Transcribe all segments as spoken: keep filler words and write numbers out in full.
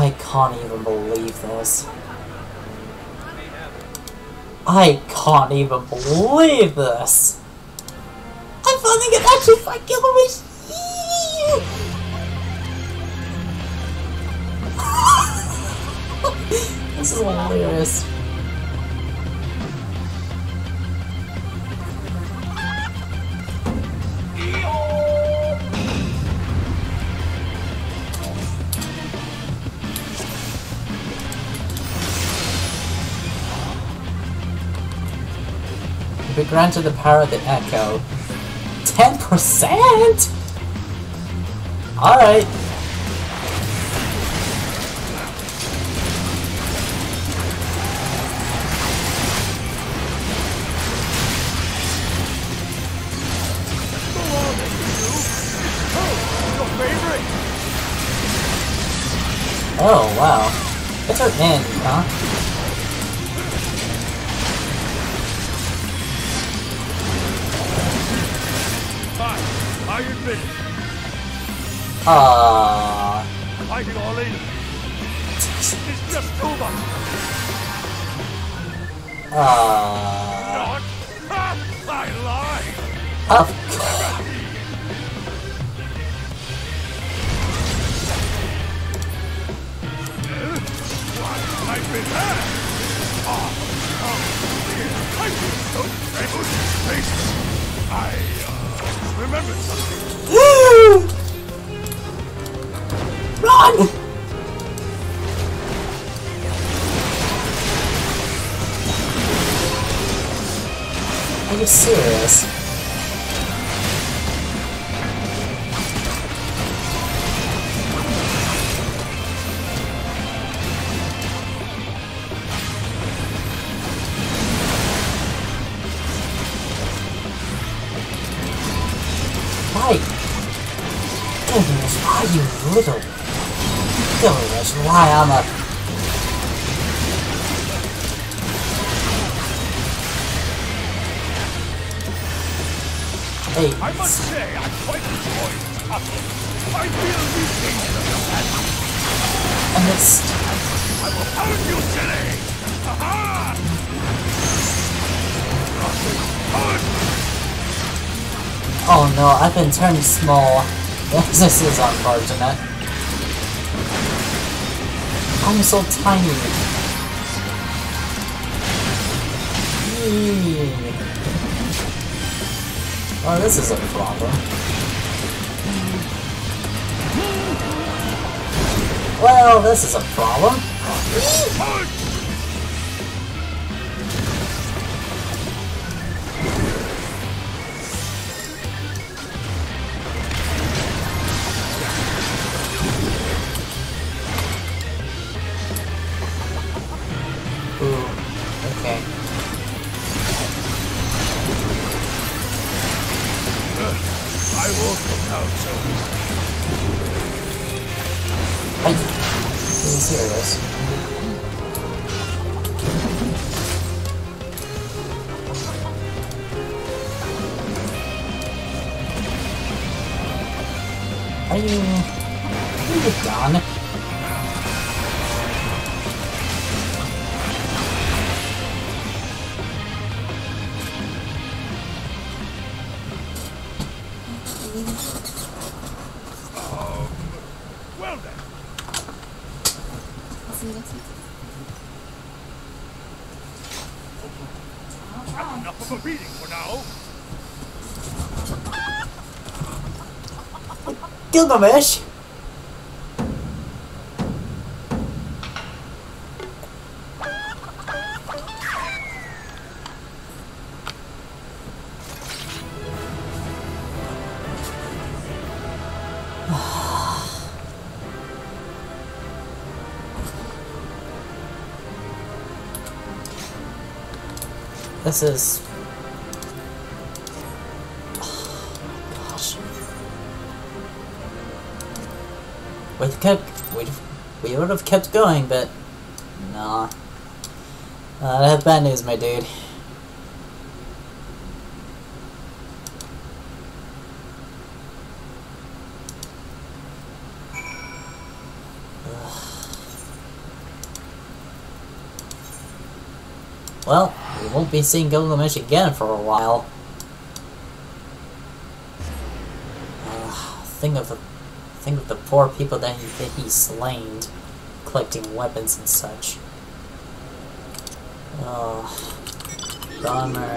I can't even believe this. I can't even believe this. I'm finally gonna actually fight Gilgamesh. This is hilarious. Be granted the power of the echo. ten percent? Alright. Oh, wow. It's her end, huh? How you been? Ah. Fighting all in. It's just over. Ah. Not. I lied. Of course. What? I've been there. Oh, oh, I feel so great. I, uh, remember something. Run! Are you serious? Why? Gilgamesh, why you little... Gilgamesh, why I'm a... Hey, I must say, I quite enjoy the tussle. I feel these things are the best. and it's... I will pound you, silly! Aha! Oh no, I've been turned small. This is unfortunate. I'm so tiny. Eee. Oh, this is a problem. Well, this is a problem. Ooh, okay. I won't look out soon. Are you being serious? Are you... Are you done? Um, well then. Enough of a beating for now. Gilgamesh! This is... Oh, gosh. We've kept... We we would have kept going, but... Nah. Uh, I have bad news, my dude. Ugh. Well, we won't be seeing Gilgamesh again for a while. Uh, think of the, think of the poor people that he that he slain, collecting weapons and such. Oh, bummer.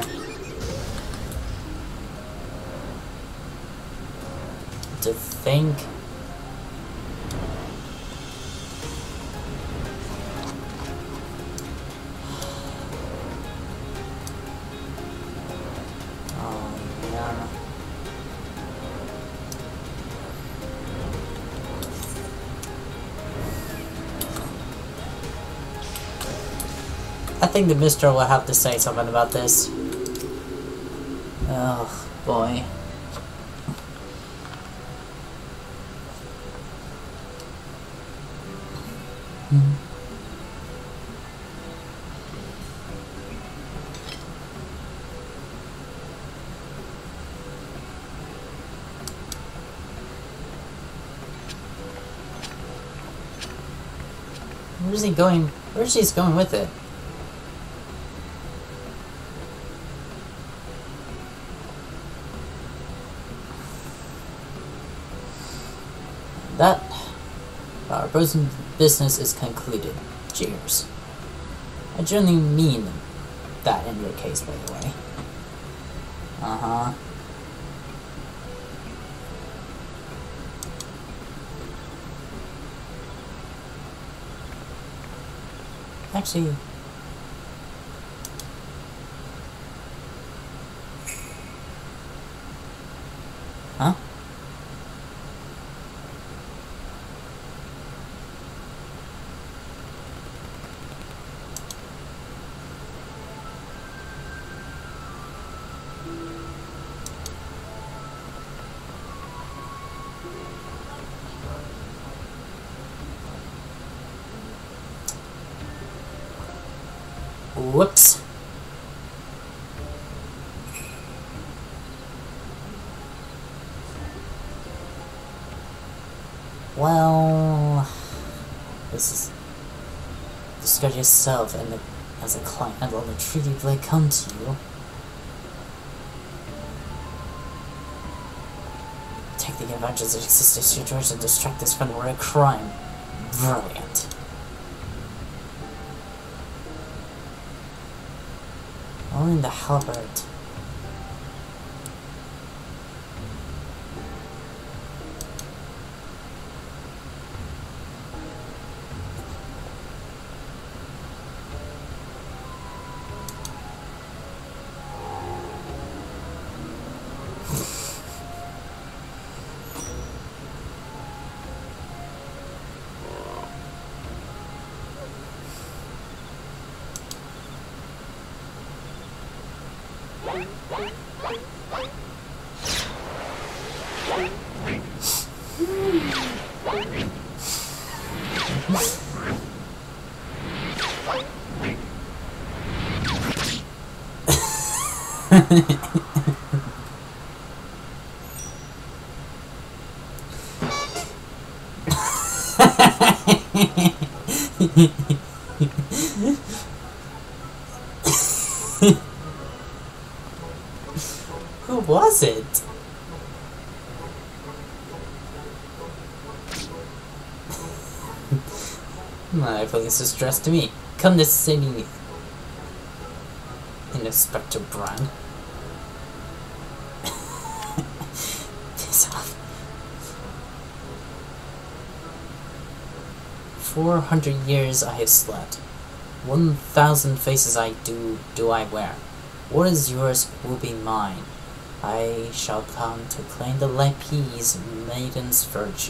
To think. I think the Mister will have to say something about this. Oh, boy. Hmm. Where's he going? Where's he going with it? That our present business is concluded. Cheers. I generally mean that in your case, by the way. Uh-huh. Actually... Huh? Whoops. Well, this is discard yourself and the, as a client and let the treaty blade come to you. Take the advantage of existing situation and distract this from a crime. Brilliant. Only in the halberd. Who was it? My police is dressed to me. Come to see me. Inspector Brun. Piss off. Four hundred years I have slept. One thousand faces I do do I wear. What is yours will be mine. I shall come to claim the Lapis maiden's virtue.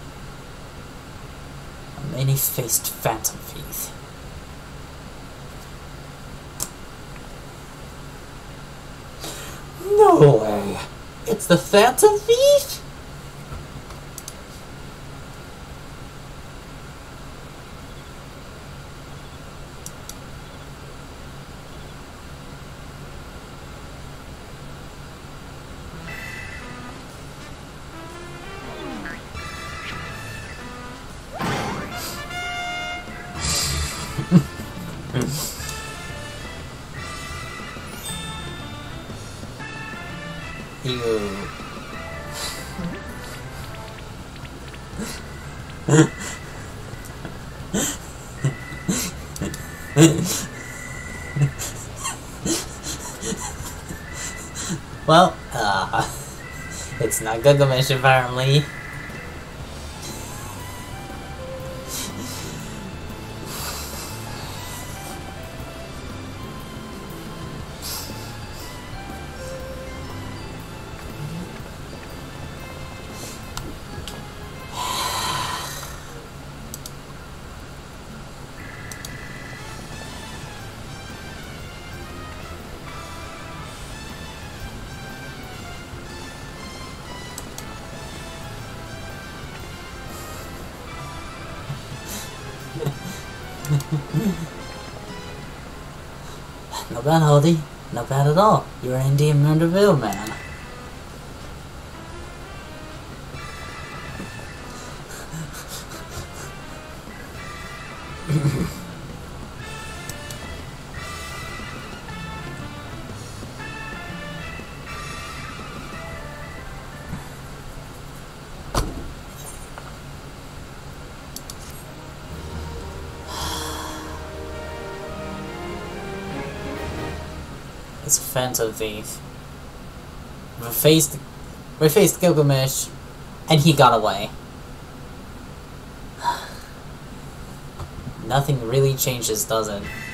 A many-faced phantom thief. No way! It's the Phantom Thief?! Moo. Well, uh, it's not Gilgamesh apparently. Not bad, Hardy. Not bad at all. You're an Indian murder man. It's a phantom thief. We faced, we faced Gilgamesh, and he got away. Nothing really changes, does it?